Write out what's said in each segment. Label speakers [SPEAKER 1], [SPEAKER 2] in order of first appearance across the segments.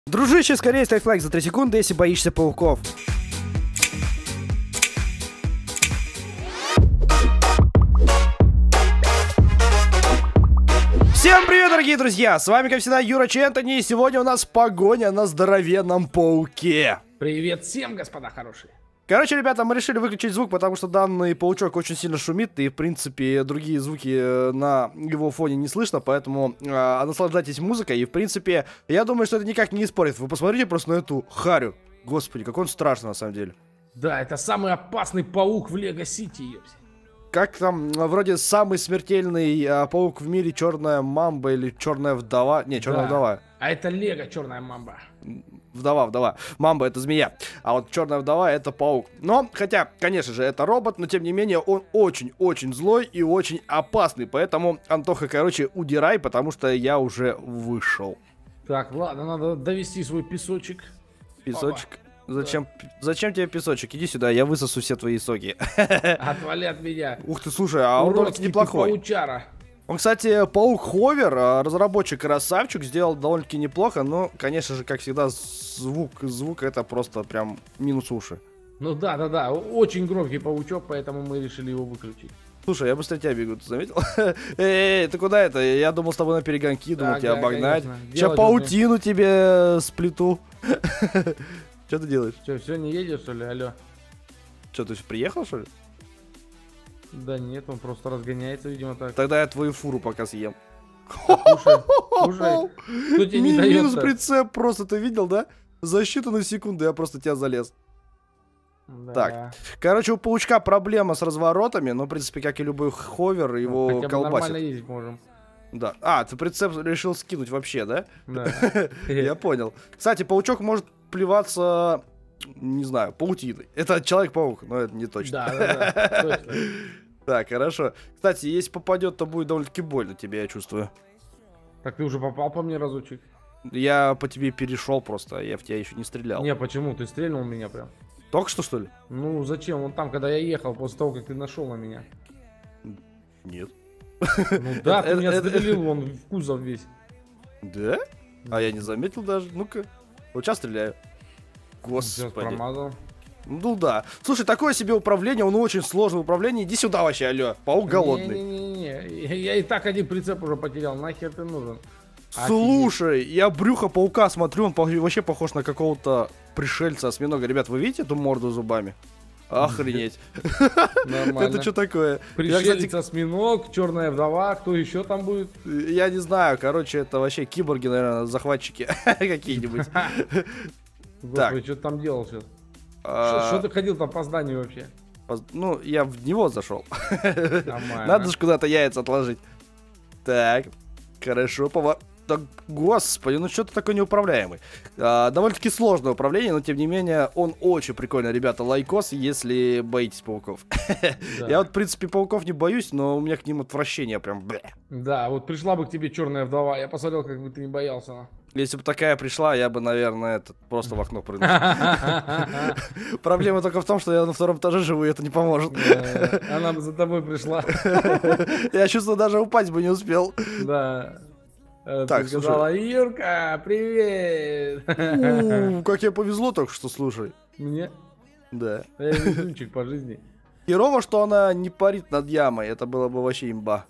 [SPEAKER 1] Дружище, скорее ставь лайк за 3 секунды, если боишься пауков. Всем привет, дорогие друзья! С вами, как всегда, Юра Чентони, и сегодня у нас погоня на здоровенном пауке.
[SPEAKER 2] Привет всем, господа хорошие!
[SPEAKER 1] Короче, ребята, мы решили выключить звук, потому что данный паучок очень сильно шумит, и, в принципе, другие звуки на его фоне не слышно, поэтому наслаждайтесь музыкой, и, в принципе, я думаю, что это никак не испортит. Вы посмотрите просто на эту харю. Господи, как он страшный, на самом деле.
[SPEAKER 2] Да, это самый опасный паук в Лего Сити, ёпси.
[SPEAKER 1] Как там, вроде самый смертельный паук в мире, черная мамба или черная вдова? Не, черная вдова.
[SPEAKER 2] А это Лего черная мамба.
[SPEAKER 1] Вдова. Мамба — это змея. А вот черная вдова — это паук. Но, хотя, конечно же, это робот, но тем не менее он очень-очень злой и очень опасный. Поэтому, Антоха, короче, удирай, потому что я уже вышел.
[SPEAKER 2] Так, ладно, надо довести свой песочек.
[SPEAKER 1] Песочек? Зачем тебе песочек? Иди сюда, я высосу все твои соки.
[SPEAKER 2] Отвали от меня.
[SPEAKER 1] Ух ты, слушай, а он довольно неплохой.
[SPEAKER 2] Паучара.
[SPEAKER 1] Он, кстати, паук Ховер, разработчик красавчик, сделал довольно-таки неплохо, но, конечно же, как всегда, звук это просто прям минус уши.
[SPEAKER 2] Ну да, очень громкий паучок, поэтому мы решили его выключить.
[SPEAKER 1] Слушай, я быстрее тебя бегу, ты заметил? Эй, ты куда это? Я думал с тобой на перегонки, думал тебя обогнать. Сейчас паутину тебе сплету. Что ты делаешь?
[SPEAKER 2] Что, все, не едешь, что ли? Алло.
[SPEAKER 1] Что, ты приехал, что ли?
[SPEAKER 2] Да нет, он просто разгоняется, видимо, так.
[SPEAKER 1] Тогда я твою фуру пока съем.
[SPEAKER 2] Кушай. Кто тебе не дает?
[SPEAKER 1] Минус прицеп просто, ты видел, да? За считанные секунды я просто тебя залез.
[SPEAKER 2] Да.
[SPEAKER 1] Так, короче, у паучка проблема с разворотами, но, в принципе, как и любой ховер, его
[SPEAKER 2] хотя бы
[SPEAKER 1] колбасит.
[SPEAKER 2] нормально ездить можем.
[SPEAKER 1] Да. А, ты прицеп решил скинуть вообще, да?
[SPEAKER 2] Да.
[SPEAKER 1] Я понял. Кстати, паучок может плеваться, не знаю, паутиной. Это Человек-паук, но это не точно.
[SPEAKER 2] Да, точно.
[SPEAKER 1] Так, хорошо. Кстати, если попадет, то будет довольно-таки больно тебе, я чувствую.
[SPEAKER 2] Так ты уже попал по мне разочек?
[SPEAKER 1] Я по тебе перешел просто, я в тебя еще не стрелял.
[SPEAKER 2] Не, почему? Ты стрельнул меня прям.
[SPEAKER 1] Только что ли?
[SPEAKER 2] Ну, зачем? Вон там, когда я ехал, после того, как ты нашел на меня.
[SPEAKER 1] Нет.
[SPEAKER 2] Ну да, ты меня стрелил, вон в кузов весь.
[SPEAKER 1] Да? А я не заметил даже. Ну-ка. Вот сейчас стреляю. Господи.
[SPEAKER 2] Промазал.
[SPEAKER 1] Ну да. Слушай, такое себе управление, он очень сложное управление. Иди сюда вообще, алло. Паук голодный.
[SPEAKER 2] Не-не-не. Я и так один прицеп уже потерял. Нахер ты нужен?
[SPEAKER 1] Слушай, я брюхо паука смотрю, он вообще похож на какого-то пришельца, осьминога. Ребят, вы видите эту морду зубами? Охренеть.
[SPEAKER 2] Нормально.
[SPEAKER 1] Это что такое?
[SPEAKER 2] Пришелец, осьминог, черная вдова, кто еще там будет?
[SPEAKER 1] Я не знаю, короче, это вообще киборги, наверное, захватчики какие-нибудь.
[SPEAKER 2] Господи, что ты там делал сейчас? Что ты ходил там по зданию вообще?
[SPEAKER 1] Ну, я в него зашел. Надо же куда-то яйца отложить. Так, хорошо, Так, господи, ну что ты такой неуправляемый. Довольно-таки сложное управление, но тем не менее он очень прикольный, ребята. Лайкос, если боитесь пауков. Да. Я вот, в принципе, пауков не боюсь, но у меня к ним отвращение прям.
[SPEAKER 2] Да, вот пришла бы к тебе черная вдова, я посмотрел, как бы ты не боялся.
[SPEAKER 1] Если бы такая пришла, я бы, наверное, просто в окно прыгнул. Проблема только в том, что я на втором этаже живу, и это не поможет.
[SPEAKER 2] Она бы за тобой пришла.
[SPEAKER 1] Я чувствую, даже упасть бы не успел.
[SPEAKER 2] Да.
[SPEAKER 1] Так,
[SPEAKER 2] сказала: Юрка, привет!
[SPEAKER 1] Как я повезло только что, слушай.
[SPEAKER 2] Мне?
[SPEAKER 1] Да.
[SPEAKER 2] Я везунчик по жизни.
[SPEAKER 1] Херово, что она не парит над ямой, это было бы вообще имба.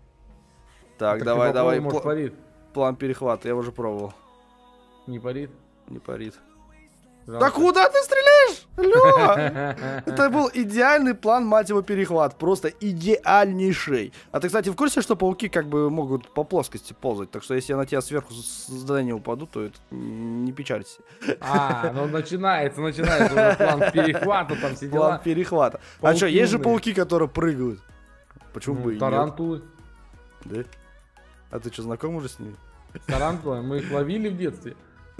[SPEAKER 1] Так, давай.
[SPEAKER 2] Может, парит?
[SPEAKER 1] План перехвата, я уже пробовал.
[SPEAKER 2] Не парит?
[SPEAKER 1] Не парит.
[SPEAKER 2] Жалко.
[SPEAKER 1] Да куда ты стреляешь? Алло! Это был идеальный план, мать его, перехват. Просто идеальнейший. А ты, кстати, в курсе, что пауки как бы могут по плоскости ползать? Так что если я на тебя сверху с здания упаду, то это не печалься.
[SPEAKER 2] Ну начинается уже план перехвата, там все дела.
[SPEAKER 1] План перехвата. А что, есть же пауки, которые прыгают? Почему бы и нет?
[SPEAKER 2] Тарантулы.
[SPEAKER 1] Да? А ты что, знаком уже с ними?
[SPEAKER 2] Тарантулы, мы их ловили в детстве.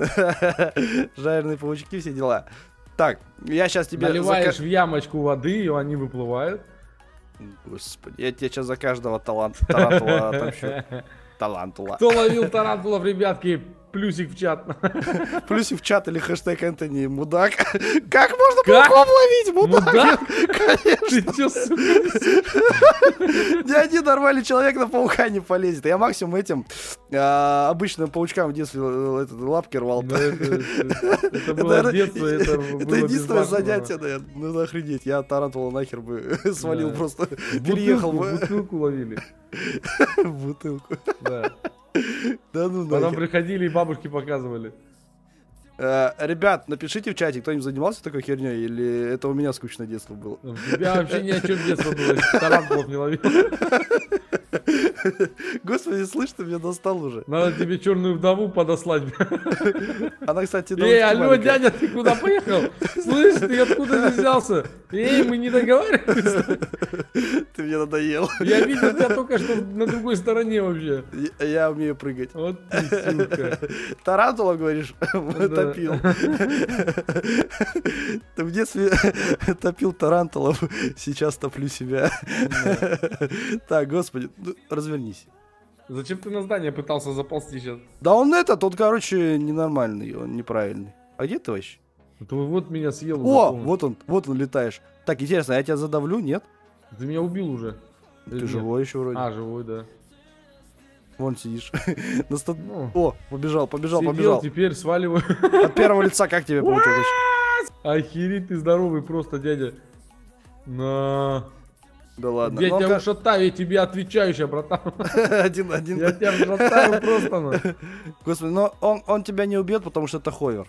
[SPEAKER 1] Жареные паучки, все дела. Так, я сейчас тебе...
[SPEAKER 2] Наливаешь в ямочку воды, и они выплывают.
[SPEAKER 1] Господи, я тебе сейчас за каждого тарантула отомщу. Талантула.
[SPEAKER 2] Кто ловил тарантулов, ребятки, плюсик в чат.
[SPEAKER 1] Плюсик в чат или хэштег Энтони мудак. Как можно пауков ловить, мудак?
[SPEAKER 2] Конечно. Ты чё, сука,
[SPEAKER 1] ни один нормальный человек на паука не полезет. Я максимум этим обычным паучкам в детстве лапки рвал.
[SPEAKER 2] Это было детство, это
[SPEAKER 1] единственное занятие, наверное. Ну охренеть, я тарантула нахер бы свалил просто. Переехал бы.
[SPEAKER 2] Бутылку ловили.
[SPEAKER 1] Бутылку.
[SPEAKER 2] Да.
[SPEAKER 1] Да ну
[SPEAKER 2] Потом приходили и бабушки показывали.
[SPEAKER 1] Ребят, напишите в чате, кто-нибудь занимался такой херней, или это у меня скучное детство было?
[SPEAKER 2] У тебя вообще ни о чем детство было, тарантулов не ловил.
[SPEAKER 1] Господи, слышь, ты меня достал уже.
[SPEAKER 2] Надо тебе черную вдову подослать.
[SPEAKER 1] Она, кстати,
[SPEAKER 2] алло, дядя, ты куда поехал? Слышь, ты откуда ты взялся? Мы не договаривались.
[SPEAKER 1] Ты мне надоел.
[SPEAKER 2] Я видел тебя только что на другой стороне вообще.
[SPEAKER 1] Я умею прыгать.
[SPEAKER 2] Вот ты, сука.
[SPEAKER 1] Тарантула, говоришь, топил. Ты в детстве топил тарантулов, сейчас топлю себя. Так, господи, развернись.
[SPEAKER 2] Зачем ты на здание пытался заползти сейчас?
[SPEAKER 1] Да он короче, ненормальный, он неправильный. А где ты вообще?
[SPEAKER 2] Это вот меня съел.
[SPEAKER 1] О, вот он летаешь. Так, интересно, я тебя задавлю, нет?
[SPEAKER 2] Ты меня убил уже.
[SPEAKER 1] Ты живой еще вроде.
[SPEAKER 2] Живой, да.
[SPEAKER 1] Вон сидишь. О, побежал.
[SPEAKER 2] Теперь сваливаю.
[SPEAKER 1] От первого лица как тебе получилось?
[SPEAKER 2] Охереть ты здоровый просто, дядя. На.
[SPEAKER 1] Да ладно.
[SPEAKER 2] Я тебя ушатаю, я тебе отвечаю сейчас, братан.
[SPEAKER 1] Один.
[SPEAKER 2] Я тебя ушатаю просто.
[SPEAKER 1] Господи, но он тебя не убьет, потому что это ховер.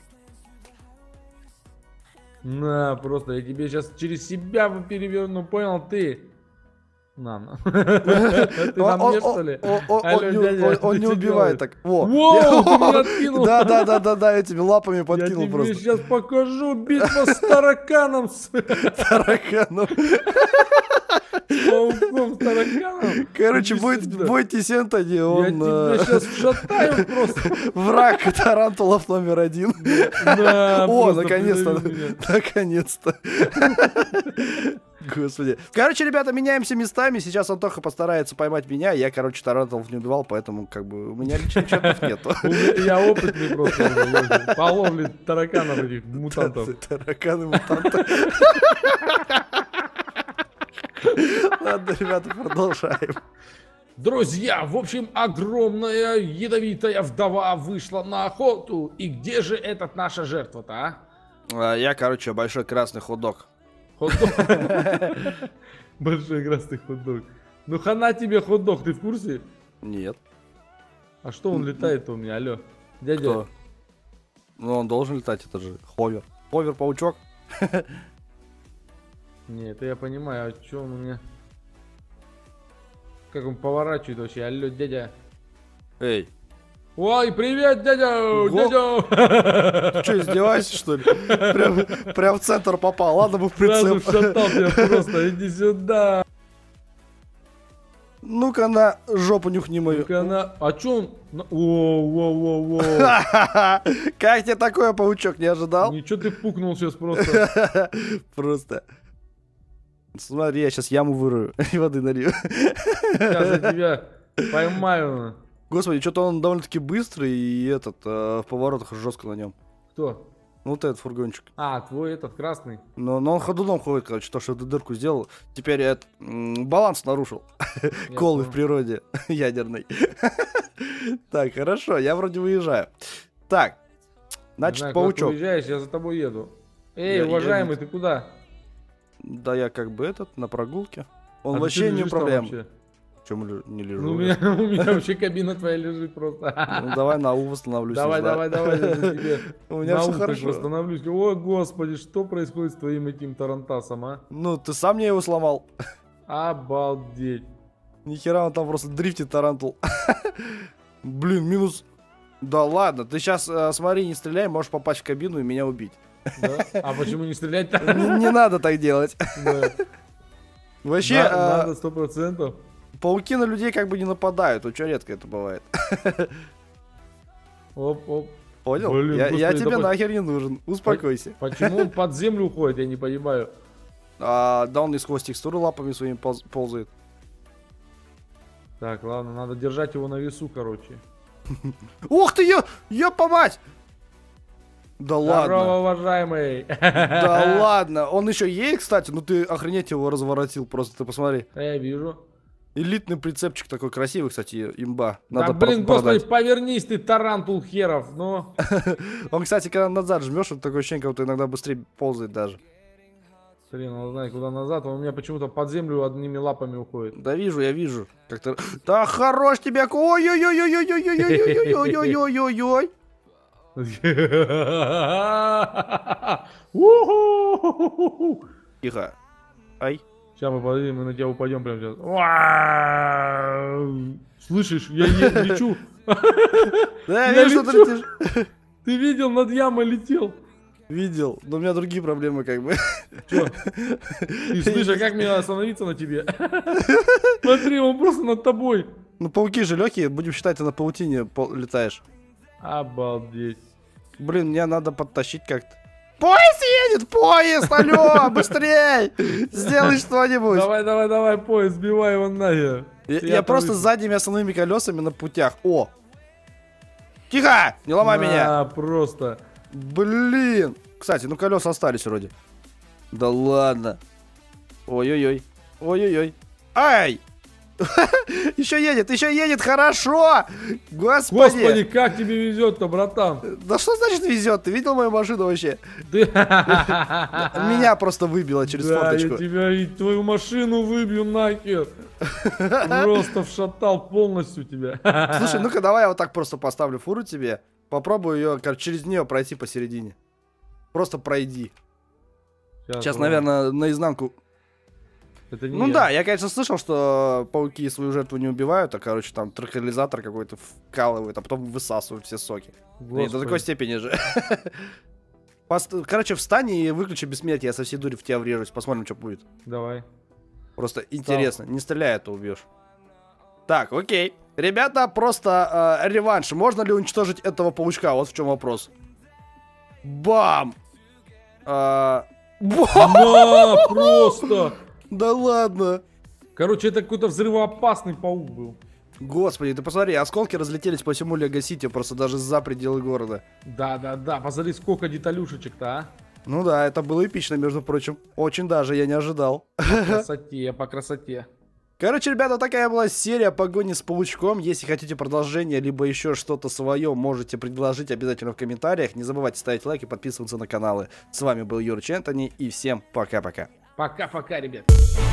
[SPEAKER 2] На, просто я тебе сейчас через себя переверну, понял ты? На. Ты на мне, что ли?
[SPEAKER 1] Он не убивает так.
[SPEAKER 2] Воу, ты меня откинул.
[SPEAKER 1] Да, этими лапами подкинул просто.
[SPEAKER 2] Я тебе сейчас покажу битва с тараканом.
[SPEAKER 1] Тараканом.
[SPEAKER 2] С пауком, с тараканом.
[SPEAKER 1] Короче, бойтесь Энтони, он...
[SPEAKER 2] Я тебя сейчас вшатаю просто.
[SPEAKER 1] Враг тарантулов номер 1. О, наконец-то. Господи. Короче, ребята, меняемся местами. Сейчас Антоха постарается поймать меня. Я, короче, тарантулов не убивал, поэтому, как бы, у меня личных чатов нету.
[SPEAKER 2] Я опытный просто. По ловле тараканов этих мутантов.
[SPEAKER 1] Тараканы-мутанты. Ладно, ребята, продолжаем.
[SPEAKER 2] Друзья, в общем, огромная ядовитая вдова вышла на охоту. И где же этот наша жертва-то, а?
[SPEAKER 1] Я, короче, большой красный хот-дог.
[SPEAKER 2] Хот-дог? Большой красный хот-дог. Ну хана тебе хот-дог, ты в курсе?
[SPEAKER 1] Нет.
[SPEAKER 2] А что он летает-то у меня, алло? Дядя.
[SPEAKER 1] Кто? Ну он должен летать, это же ховер. Ховер-паучок.
[SPEAKER 2] Не, это я понимаю, а что он у меня... Как он поворачивает вообще, алло, дядя.
[SPEAKER 1] Эй.
[SPEAKER 2] Ой, привет, дядя! Дядя!
[SPEAKER 1] Ты что, издеваешься, что ли? Прям в центр попал, ладно бы в прицеп.
[SPEAKER 2] Сразу вшатал тебя просто, иди сюда.
[SPEAKER 1] Ну-ка на жопу нюхни мою.
[SPEAKER 2] Ну-ка на... А чё он... Воу.
[SPEAKER 1] Как тебе такое, паучок, не ожидал?
[SPEAKER 2] Ничего ты пукнул сейчас просто.
[SPEAKER 1] Просто. Смотри, я сейчас яму вырою и воды налью.
[SPEAKER 2] Сейчас я тебя поймаю.
[SPEAKER 1] Господи, что-то он довольно-таки быстрый и в поворотах жестко на нем.
[SPEAKER 2] Кто?
[SPEAKER 1] Ну вот этот фургончик.
[SPEAKER 2] А, твой этот красный.
[SPEAKER 1] Но он ходуном ходит, короче, то, что ты дырку сделал. Теперь баланс нарушил. Колы в природе ядерной. Так, хорошо, я вроде выезжаю. Так, значит, паучок.
[SPEAKER 2] Ты уезжаешь, я за тобой еду. Эй, уважаемый, ты куда?
[SPEAKER 1] Да я как бы на прогулке. Он вообще не управляем. Чем не лежу?
[SPEAKER 2] Ну, у меня вообще кабина твоя лежит просто.
[SPEAKER 1] Ну давай на У восстановлюсь.
[SPEAKER 2] Давай, я тебе
[SPEAKER 1] у меня все хорошо.
[SPEAKER 2] Восстановлюсь. О, господи, что происходит с твоим этим тарантасом, а?
[SPEAKER 1] Ну, ты сам мне его сломал.
[SPEAKER 2] Обалдеть.
[SPEAKER 1] Нихера он там просто дрифтит тарантул. Блин, минус... Да ладно, ты сейчас смотри, не стреляй, можешь попасть в кабину и меня убить.
[SPEAKER 2] Да? А почему не стрелять-то?
[SPEAKER 1] Не надо так делать. Вообще...
[SPEAKER 2] Надо 100%.
[SPEAKER 1] Пауки на людей как бы не нападают, очень редко это бывает.
[SPEAKER 2] Оп.
[SPEAKER 1] Понял? Блин, я тебе нахер не нужен, успокойся.
[SPEAKER 2] Почему он под землю уходит, я не понимаю.
[SPEAKER 1] Да он и сквозь текстуры лапами своими ползает.
[SPEAKER 2] Так, ладно, надо держать его на весу, короче.
[SPEAKER 1] Ух ты, ёпа мать! Да ладно.
[SPEAKER 2] Здорово, уважаемый.
[SPEAKER 1] Да ладно. Он еще едет, кстати. Ну ты охренеть его разворотил. Просто ты посмотри.
[SPEAKER 2] Я вижу.
[SPEAKER 1] Элитный прицепчик такой красивый, кстати, имба.
[SPEAKER 2] Да блин, господи, повернись ты, тарантул херов, ну.
[SPEAKER 1] Он, кстати, когда назад жмешь, вот такое ощущение, как будто иногда быстрее ползает даже.
[SPEAKER 2] Блин, он знает, куда назад, он у меня почему-то под землю одними лапами уходит.
[SPEAKER 1] Да вижу, я вижу. Как-то... Да хорош тебе! Ой-ой-ой-ой-ой-ой-ой-ой-ой-ой-ой-ой-ой! Тихо. Ай.
[SPEAKER 2] Сейчас мы подойдем, мы на тебя упадем прямо сейчас. Слышишь, я лечу.
[SPEAKER 1] Да, я вижу, что ты летишь.
[SPEAKER 2] Ты видел, над ямой летел.
[SPEAKER 1] Видел, но у меня другие проблемы как бы.
[SPEAKER 2] Чё? Ты слышишь, а как мне остановиться на тебе? Смотри, он просто над тобой.
[SPEAKER 1] Ну пауки же легкие, будем считать, ты на паутине летаешь.
[SPEAKER 2] Обалдеть.
[SPEAKER 1] Блин, мне надо подтащить как-то. Поезд едет, поезд, алло, быстрей! Сделай что-нибудь.
[SPEAKER 2] Давай, поезд, сбивай его нахер.
[SPEAKER 1] Я просто с задними основными колесами на путях. О! Тихо! Не ломай меня!
[SPEAKER 2] Просто.
[SPEAKER 1] Блин! Кстати, ну колеса остались вроде. Да ладно. Ой-ой-ой. Ой-ой-ой. Ай! Еще едет, хорошо! Господи,
[SPEAKER 2] как тебе везет-то, братан?
[SPEAKER 1] Да что значит везет? Ты видел мою машину вообще? Меня просто выбило через форточку.
[SPEAKER 2] Я тебя и твою машину выбью нахер. Просто вшатал полностью тебя.
[SPEAKER 1] Слушай, ну-ка давай я вот так просто поставлю фуру тебе. Попробую ее, через нее пройти посередине. Просто пройди. Сейчас, наверное, наизнанку. Ну да, я, конечно, слышал, что пауки свою жертву не убивают, а, короче, там транквилизатор какой-то вкалывают, а потом высасывают все соки. Нет, до такой степени же. Короче, встань и выключи бессмертие, я со всей дури в тебя врежусь, посмотрим, что будет.
[SPEAKER 2] Давай.
[SPEAKER 1] Просто интересно, не стреляй, а то убьешь. Так, окей. Ребята, просто реванш. Можно ли уничтожить этого паучка? Вот в чем вопрос. Бам!
[SPEAKER 2] Просто!
[SPEAKER 1] Да ладно.
[SPEAKER 2] Короче, это какой-то взрывоопасный паук был.
[SPEAKER 1] Господи, ты посмотри, осколки разлетелись по всему Лего-Сити, просто даже за пределы города.
[SPEAKER 2] Да, посмотри, сколько деталюшечек-то, а.
[SPEAKER 1] Ну да, это было эпично, между прочим. Очень даже, я не ожидал.
[SPEAKER 2] По красоте.
[SPEAKER 1] Короче, ребята, такая была серия погони с паучком. Если хотите продолжение, либо еще что-то свое, можете предложить обязательно в комментариях. Не забывайте ставить лайки, подписываться на каналы. С вами был Юрич Энтони, и всем пока-пока.
[SPEAKER 2] Пока-пока, ребят.